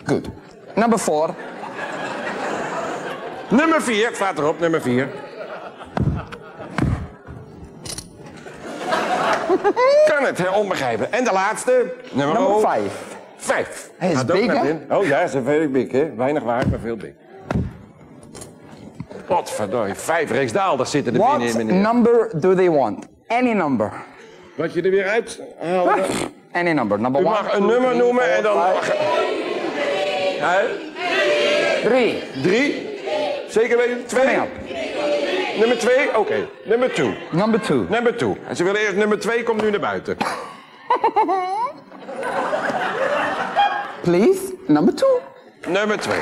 Good. Number 4. Nummer 4, het staat erop, nummer 4. Kan het, hè? Onbegrijpelijk. En de laatste, Number 5. 5. Hij is big, hè? Oh ja, ze is very big, hè? Weinig waard, maar veel big. Potverdorie, 5 Rijksdaalders zitten er What binnen in, meneer. number do they want? Any number. Wat je er weer uit haalde. Any number. Number U 1, mag een nummer noemen en dan... 3. 3. Zeker weten? 2. Nummer 2? Oké. Number 2. Number 2. Number 2. En ze willen eerst nummer 2, komt nu naar buiten. Please, number 2. Nummer 2.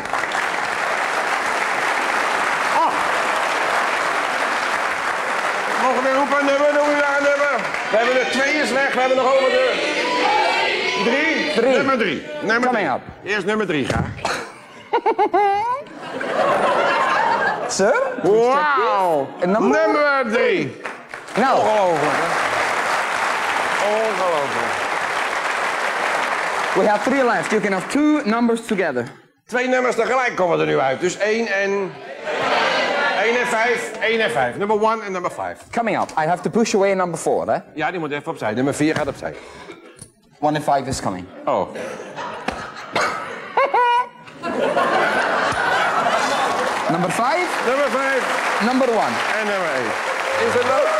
Mogen we roepen, nummer, noem je daar een nummer? We hebben er 2 is weg, we hebben nog over de... 3. Nummer 3. Nummer 3. Eerst nummer 3 graag. Sir? Wauw. Nummer 3. Nou. Ongelooflijk, hè? Ongelooflijk. We have 3 left. You can have 2 numbers together. 2 nummers tegelijk komen er nu uit. Dus 1 en 5. 1 en 5. Nummer 1 en nummer 5. Coming up. I have to push away number 4, hè? Ja, die moet even opzij. Nummer 4 gaat opzij. 1 and 5 is coming. Oh. Number 5. Nummer 5. Number 1. En nummer 1. Is het leuk?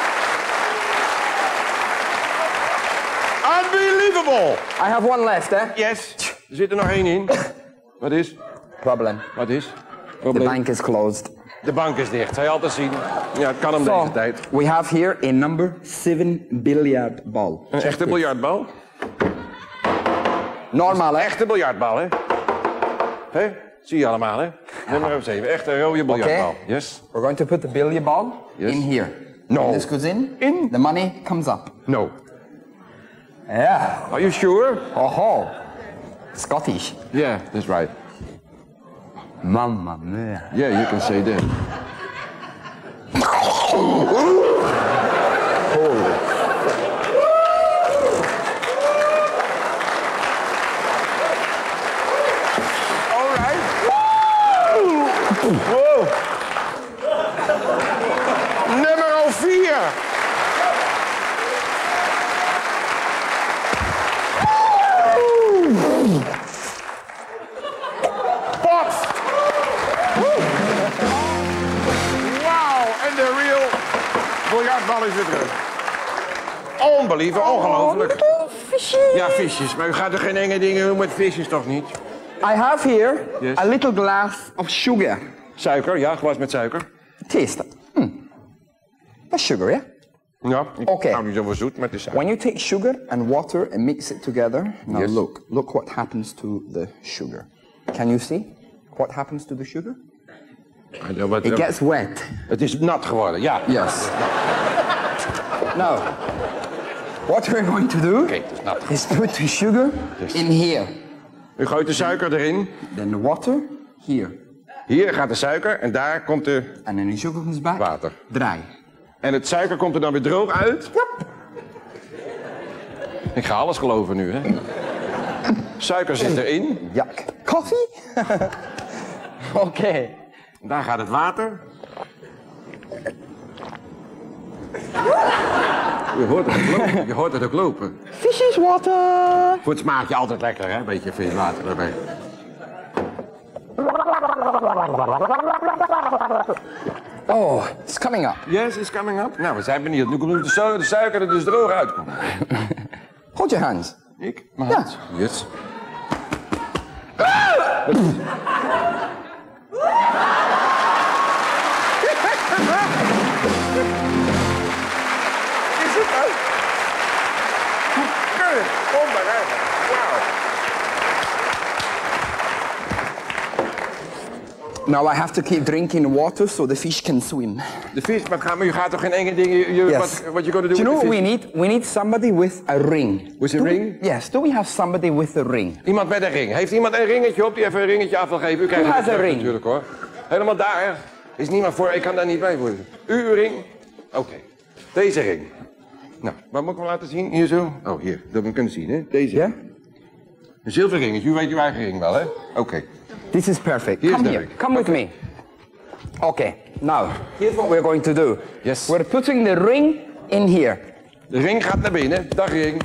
Unbelievable! I have 1 left, hè? Yes. Er zit er nog 1 in. Wat is? Problem. Wat is? The Probleem. bank is closed. De bank is dicht. Zou je altijd zien. Ja, het kan hem deze tijd. We have here a number 7 billiard ball. Een echte biljartbal? Normaal, hè? Echte biljartbal, hè? Hé? Zie je allemaal, hè? Nummer 7. Echte rode biljartbal. Okay. Yes. We're going to put the billiard ball in here. No. This goes in. In? The money comes up. No. Yeah. Are you sure? Oh, Scottish. Yeah, that's right. Mamma mia. Yeah, you can say that. All right. Whoa. Nummer 4. Pot. Wauw, en de real biljartbal is weer terug. Onbelievable, ongelooflijk. Ja, visjes. Maar u gaat er geen enge dingen doen met visjes, toch niet? I have here Yes. a little glass of sugar. Suiker, ja, glas met suiker. Taste it. That's sugar, yeah? Ja, ik Oké. hou niet zoveel zoet, maar het is suiker. When you take sugar and water and mix it together, now Yes. look what happens to the sugar. Can you see what happens to the sugar? It gets wet. Het is nat geworden, ja. Yes. Now, what we're going to do Oké, het is nat. is put the sugar in here. U gooit de suiker erin. Then the water here. Hier gaat de suiker en daar komt de And then the sugar comes back water. dry. En het suiker komt er dan weer droog uit. Yep. Ik ga alles geloven nu, hè. Suiker zit erin. Yuck. Coffee? Okay. Daar gaat het water. Je hoort het ook lopen. Je hoort het ook lopen. Fishes water. Voor het smaakje altijd lekker, hè? Een beetje vis water erbij. Oh, it's coming up. Yes, it's coming up. Nou, we zijn benieuwd. Nu komt de suiker er dus droog uitkomt. Hold your hands. Ik? Ja. Yes. Is het uit? Keurig, onbegrijpelijk. Wauw. Now I have to keep drinking water so the fish can swim. De vis, maar u gaat toch geen enge dingen... Yes. What you gonna do Do you know with what the we fish? need? We need somebody with a ring. With a Do we- ring? Yes. Do we have somebody with a ring? Iemand met een ring. Heeft iemand een ringetje op die even een ringetje af wil geven? U krijgt Who het has a ring? natuurlijk hoor. Helemaal daar. Hè? Is niemand voor, ik kan daar niet bij worden. Uw ring? Oké. Deze ring. Nou, wat moet ik wel laten zien? Hier zo? Oh, hier. Dat we kunnen zien, hè? Deze. Ja? Een zilverringetje, u weet uw eigen ring wel, hè? Oké. This is perfect. Come here. Come with me. Okay. Now, here's what we're going to do. Yes. We're putting the ring in here. De ring gaat naar binnen. Dag ring.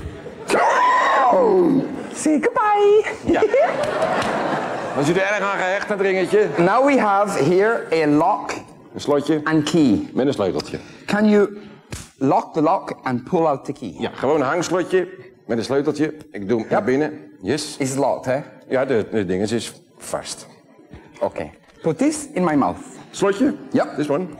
Say goodbye. Ja. Was u er erg aan gehecht, dat ringetje? Now we have here a lock Een slotje. and key. Met een sleuteltje. Can you lock the lock and pull out the key? Ja, gewoon een hangslotje met een sleuteltje. Ik doe hem naar binnen. Yes. It's locked, hè? Ja, de ding is vast. Okay. Put this in my mouth. Slotje? Ja. This one.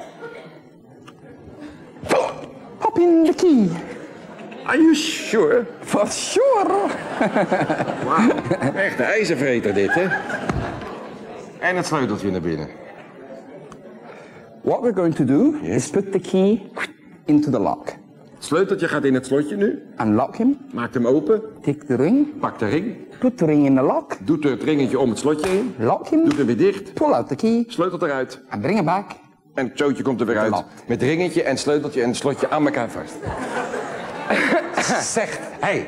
Pop in the key. Are you sure? For sure. Wauw. Echt een ijzervreter dit, hè? En het sleuteltje naar binnen. What we're going to do is put the key into the lock. Het sleuteltje gaat in het slotje nu. Unlock him. Maakt hem open. Take the ring. Pakt de ring. Put the ring in the lock. Doet het ringetje om het slotje heen. Lock him. Doet hem weer dicht. Pull out the key. Sleutelt eruit. And bring it back. En het zootje komt er weer uit. Met ringetje en sleuteltje en het slotje aan elkaar vast. Zegt hij.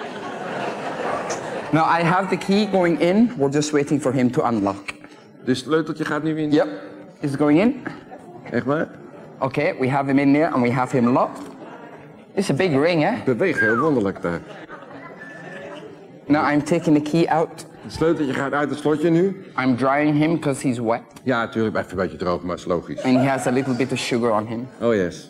Now I have the key going in. We're just waiting for him to unlock. Dus het sleuteltje gaat nu in. Yep. It's going in. Echt waar? Okay, we have him in there and we have him locked. It's a big ring, eh? Het beweegt heel wonderlijk daar. Now I'm taking the key out. Het sleuteltje gaat uit het slotje nu. I'm drying him because he's wet. Ja, natuurlijk. Even een beetje droog, maar is logisch. And he has a little bit of sugar on him. Oh yes.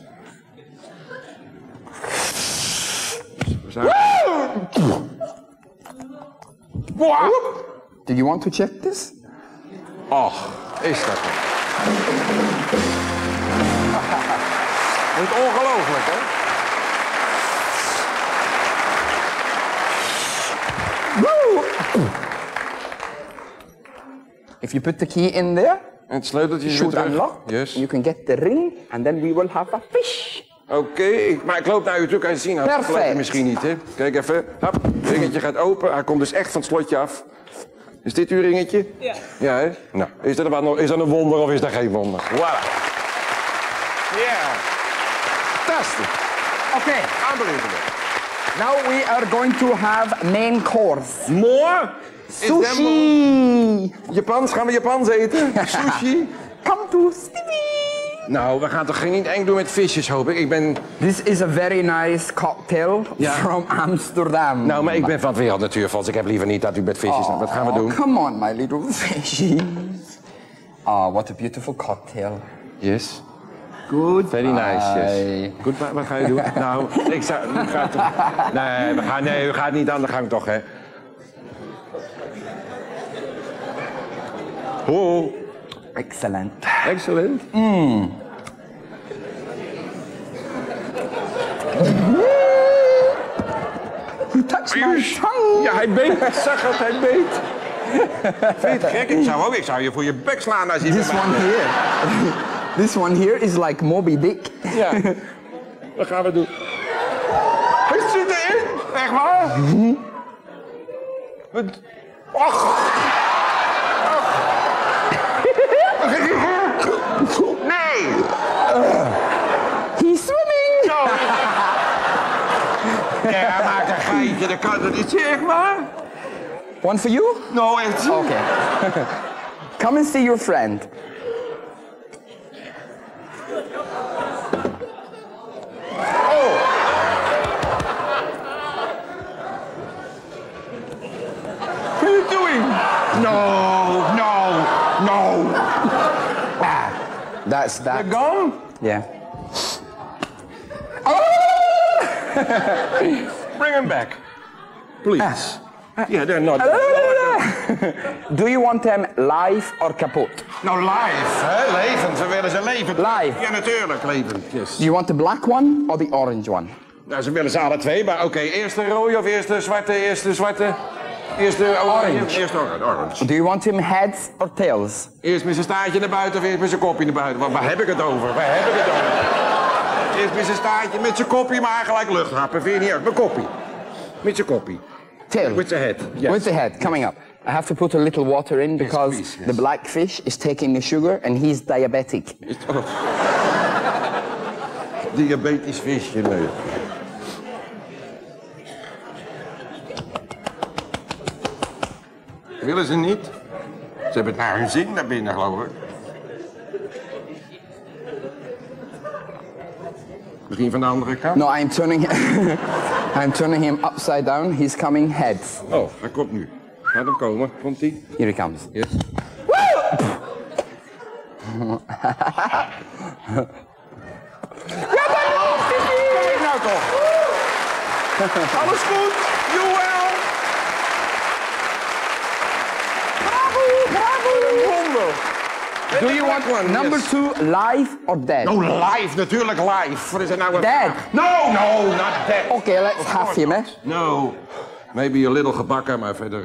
Wow! Do you want to check this? Och, is dat het? Dat is ongelooflijk, hè? If you put the key in there, En het sleuteltje is should weer terug. unlock, Yes. you can get the ring and then we will have a fish. Oké, maar ik loop naar u toe, kan je zien. Nou, dat Perfect. geloof je misschien niet, hè? Kijk even. Hop, het ringetje gaat open. Hij komt dus echt van het slotje af. Is dit uw ringetje? Ja. Ja, hè? Nou, is dat een wonder of is dat geen wonder? Voilà. Ja. Fantastisch. Okay, Unbelievable. now we are going to have main course. More? Sushi! Japans? Gaan we Japans eten? Sushi? Come to Stevie! Nou, we gaan toch niet eng doen met visjes, hoop ik. This is a very nice cocktail from Amsterdam. Nou, maar ik ben van het Wereldnatuurfonds. Ik heb liever niet dat u met visjes... Wat gaan we doen? Come on, my little fishies. Oh, what a beautiful cocktail. Yes. Good. Very nice, yes. Goed, wat ga je doen? Nou, ik zou... Nee, u gaat niet aan de gang toch, hè? Ho. Excellent. Excellent. You touched my tongue. Ja, hij beet. Ik zag het, hij beet. Vind je het gek? Ik zou je voor je bek slaan als je... This one here. This one here is like Moby Dick. Ja. Wat gaan we doen? Hij zit erin. Echt waar? Wat? Och. Nee. He's swimming. Zo. Ja, hij maakt een geitje. Dat kan dat niet. Zeg maar. One for you? No, echt. Okay. Come and see your friend. What are you doing? No. That's that. They're gone? Yeah. Bring him back. Please. Yeah, they're not. Do you want them live or kapot? Nou, live, hè? Levend. Ze willen ze levend. Live. Ja, natuurlijk, levend. Yes. Do you want the black one or the orange one? Nou, ze willen ze alle twee, maar oké. Eerst de rode of eerst de zwarte? Eerst de zwarte. Eerst de oranje. Orange. Eerst orange. Do you want him heads or tails? Eerst met zijn staartje naar buiten of eerst met zijn kopje naar buiten? Want waar heb ik het over? Eerst met zijn staartje, met zijn kopje, maar gelijk luchthappen. Vind je niet uit? Mijn kopje. Met zijn kopje. Tail. With the head. Yes. With the head, coming up. I have to put a little water in because please, yes. the black fish is taking the sugar and he's diabetic. Diabetisch visje, nee. Willen ze niet? Ze hebben het naar hun zin daar binnen, geloof ik. Misschien van de andere kant? No, I'm turning him upside down. He's coming heads. Oh, hij komt nu. Laat hem komen. Komt hij? Here he comes. Yes. Ja, Kijk nou toch. Alles goed? Joël. bravo. Do you want one? number Yes. 2 live or dead? Oh, live, natuurlijk live. Wat is er nou? Dead. No, not dead. Okay, let's have him, eh? No. Maybe a little gebakken, maar verder...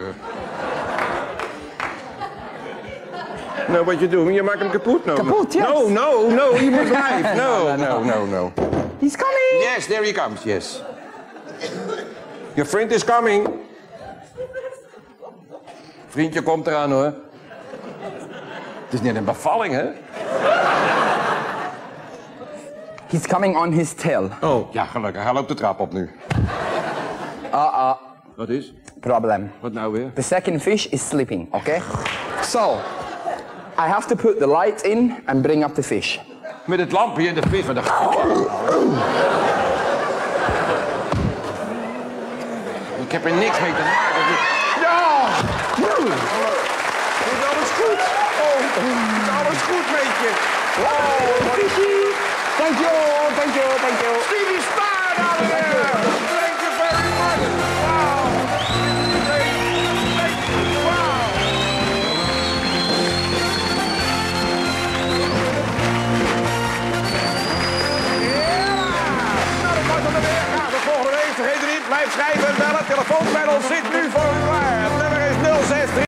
No, what you doing? Je maakt hem kapot. No. Kapot, yes. No, he was live. No. He's coming. Yes, there he comes, yes. Your friend is coming. Vriendje komt eraan, hoor. Het is net een bevalling, hè? He's coming on his tail. Oh, ja, gelukkig. Hij loopt de trap op nu. Wat is? Problem. Wat nou weer? The second fish is sleeping, okay? So, I have to put the light in and bring up the fish. Met het lampje en de vis. Ik heb er niks mee te maken.